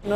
Når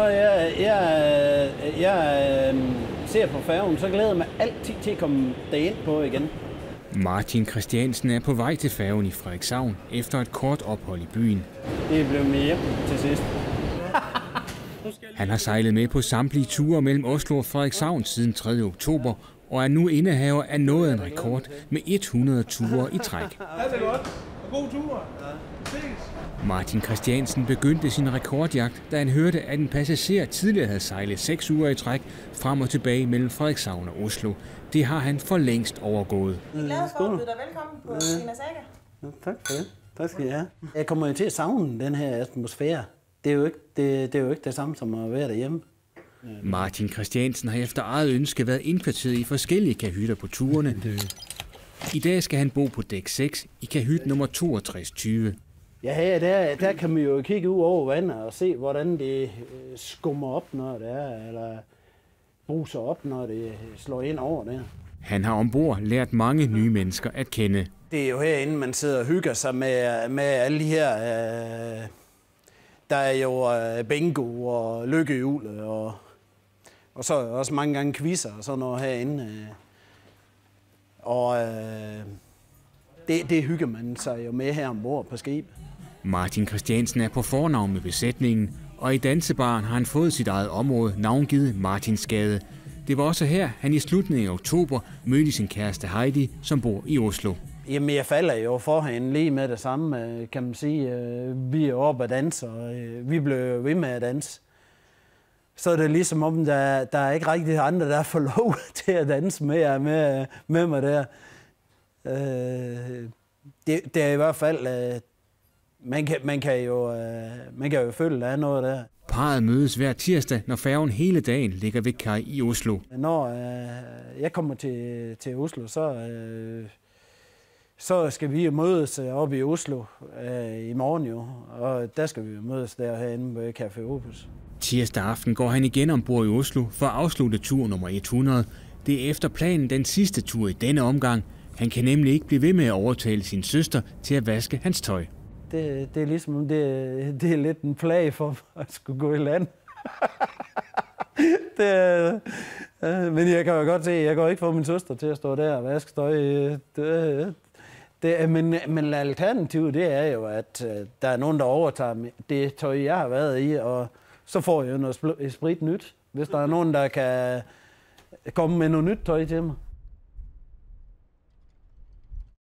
jeg ser på færgen, så glæder jeg mig altid til at komme derind på igen. Martin Christiansen er på vej til færgen i Frederikshavn efter et kort ophold i byen. Det blev med hjem til sidst. Han har sejlet med på samtlige ture mellem Oslo og Frederikshavn siden 3. oktober, og er nu indehaver af noget af en rekord med 100 ture i træk. Ja, det er godt. God tur. Ses. Martin Christiansen begyndte sin rekordjagt, da han hørte, at en passager tidligere havde sejlet 6 uger i træk frem og tilbage mellem Frederikshavn og Oslo. Det har han for længst overgået. Jeg er glad for at byde dig velkommen på Sina Saga. Ja, tak for det. Tak skal I have. Jeg kommer jo til at savne den her atmosfære. Det er jo ikke det samme som at være derhjemme. Martin Christiansen har efter eget ønske været indkvarteret i forskellige kahytter på turene. I dag skal han bo på dæk 6 i kahyt nummer 6220. Ja, der kan man jo kigge ud over vandet og se, hvordan det skummer op, når det er, eller bruser op, når det slår ind over der. Han har ombord lært mange nye mennesker at kende. Det er jo herinde, man sidder og hygger sig med alle de her... der er jo bingo og lykkehjul, og så også mange gange quizzer og sådan noget herinde. Og det hygger man sig jo med her ombord på skibet. Martin Christiansen er på fornavn med besætningen, og i dansebaren har han fået sit eget område, navngivet Martinsgade. Det var også her, han i slutningen af oktober mødte sin kæreste Heidi, som bor i Oslo. Jamen, jeg falder jo for hende lige med det samme, kan man sige. Vi er oppe at danse, og vi blev ved med at danse. Så er det ligesom om, der er ikke rigtig andre, der får lov til at danse med mig der. Det er i hvert fald... Man kan jo føle, at der er noget der. Parret mødes hver tirsdag, når færgen hele dagen ligger ved kaj i Oslo. Når jeg kommer til Oslo, så skal vi mødes oppe i Oslo i morgen jo, og der skal vi mødes derherinde ved Café Opus. Tirsdag aften går han igen ombord i Oslo for at afslutte tur nummer 100. Det er efter planen den sidste tur i denne omgang. Han kan nemlig ikke blive ved med at overtale sin søster til at vaske hans tøj. Det er ligesom, det er lidt en plage for at skulle gå i land. Men jeg kan jo godt se, at jeg går ikke få min søster til at stå der og vaske tøj. Men alternativet, det er jo, at der er nogen, der overtager det tøj, jeg har været i, og så får jeg jo noget sprit nyt, hvis der er nogen, der kan komme med noget nyt tøj til mig.